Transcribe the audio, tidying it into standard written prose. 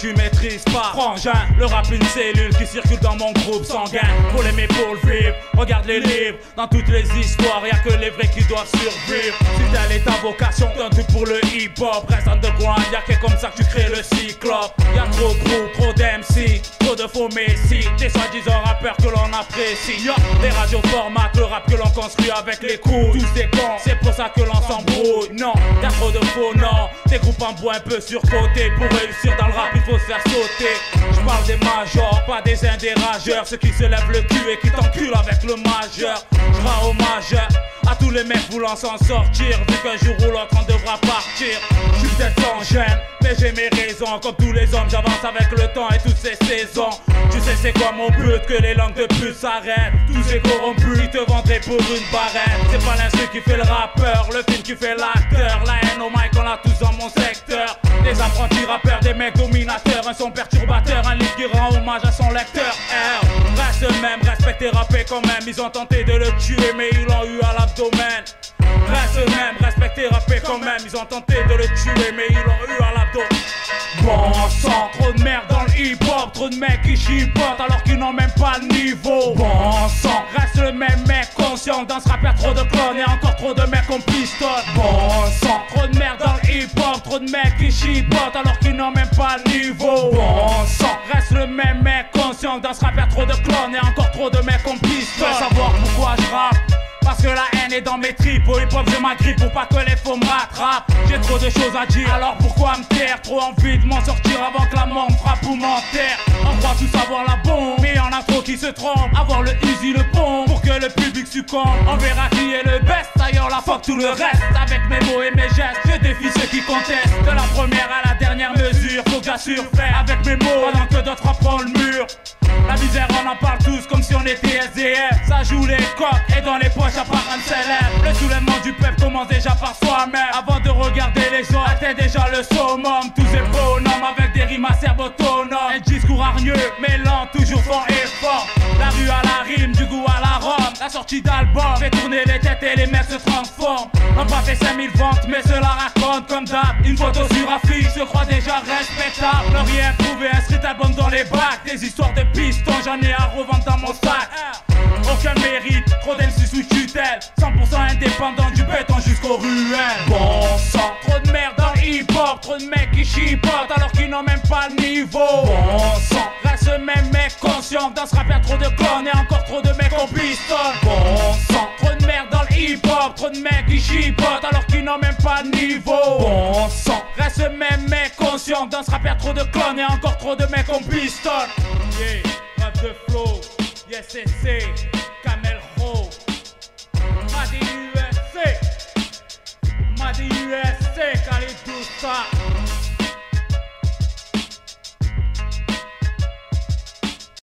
tu maîtrises pas. Frangin, le rap une cellule qui circule dans mon groupe sanguin. Pour l'aimer, pour le vivre, regarde les livres. Dans toutes les histoires, y'a que les vrais qui doivent survivre. Si telle est ta vocation, donne tout pour le hip-hop. Reste underground, y'a que comme ça que tu crées le cyclope. Y'a trop de groupes, trop d'MC, trop de faux messi. Des soi-disant rappeurs que l'on apprécie. Les radios formatent le rap que l'on construit avec les coups. Tous des cons, c'est pour ça que l'on s'embrouille. Non, y'a trop de faux, non. Des groupes en bois un peu surcotés. Pour réussir dans le rap, il faut se faire sauter. Je parle des majors, pas des indés rageurs. Ceux qui se lèvent le cul et qui t'enculent avec le majeur. Je rends hommage à tous les mecs voulant s'en sortir. Vu qu'un jour ou l'autre on devra partir. Je suis peut-être sans gêne, mais j'ai mes raisons. Comme tous les hommes, j'avance avec le temps et toutes ces saisons. Tu sais c'est quoi mon but, que les langues de pute s'arrêtent. Tous ces corrompus, ils te vendraient pour une barrette. C'est pas l'instru qui fait le rappeur, le film qui fait l'acteur. La haine au mic, on l'a tous dans mon secteur. Des apprentis rappeurs, des mecs dominateurs. Un son perturbateur, un livre qui rend hommage à son lecteur. Reste même, respecté, rappé quand même. Ils ont tenté de le tuer, mais ils l'ont eu à l'abdomen. Reste même, respecté, rappé quand même. Ils ont tenté de le tuer, mais ils l'ont eu à l'abdo. Bon sang, trop de merde dans le hip-hop. Trop de mecs qui chipotent alors qu'ils n'ont même pas le niveau. Bon sang, reste le même mec conscient. Dans ce rap y'a trop de clones et encore trop de mecs qu'on pistonne. Bon sang, trop de merde dans le hip-hop. Trop de mecs qui chipotent alors qu'ils n'ont même pas le niveau. Bon sang, reste le même mec conscient. Dans ce rap y'a trop de clones et encore trop de mecs qu'on pistonne. Tu veux savoir pourquoi je rappe? Parce que la haine est dans mes tripes. Au hip-hop je m'agrippe pour pas que les faux me rattrapent. J'ai trop de choses à dire, alors pourquoi me taire? Trop envie de m'en sortir avant que la mort me frappe ou m'enterre. On croit tous avoir la bombe, mais y'en a trop qui se trompent. Avoir le easy, le pont, pour que le public succombe. On verra qui est le best, d'ailleurs la fuck tout le reste. Avec mes mots et mes gestes, je défie ceux qui contestent. De la première à la dernière mesure, faut que j'assure faire avec mes mots, pendant que d'autres apprennent le mur. La misère on en parle tous comme si on était SDF. Ça joue les coques et dans les poches à part un célèbre. Le soulèvement du peuple commence déjà par soi-même. Avant de regarder les autres, atteint déjà le summum. Tous ces bonhommes avec des rimes acerbes autonomes. Un discours hargneux, mais lent, toujours fort et fort. La rue à la rime, du goût à la rome. La sortie d'album fait tourner les têtes et les mecs se transforment. On pas fait 5000 ventes, mais cela raconte comme d'hab. Une photo sur affiche se croit déjà respectable. Rien prouvé, un street album dans les bacs. Des histoires de pistons, j'en ai à revendre dans mon sac. Aucun mérite, trop d'MC sous tutelle. 100% indépendant du béton jusqu'aux ruelles. Bon sang, trop de merde dans le hip-hop. Trop de mecs qui chipotent alors qu'ils n'ont même pas le niveau. Bon sang, reste le même mec conscient. Dans ce rap y'a trop de clones et encore trop de mecs en pistonne. Bon sang, trop de merde dans le hip-hop. Trop de mecs qui chipotent alors qu'ils n'ont même pas le niveau. Bon sang, reste le même mec conscient. Dans ce rap y'a trop de clones et encore trop de mecs en pistonne. Yeah, rap de flow, yes c'est Kamel Ho, Madi USA, Madi USA, Khalid Doussa.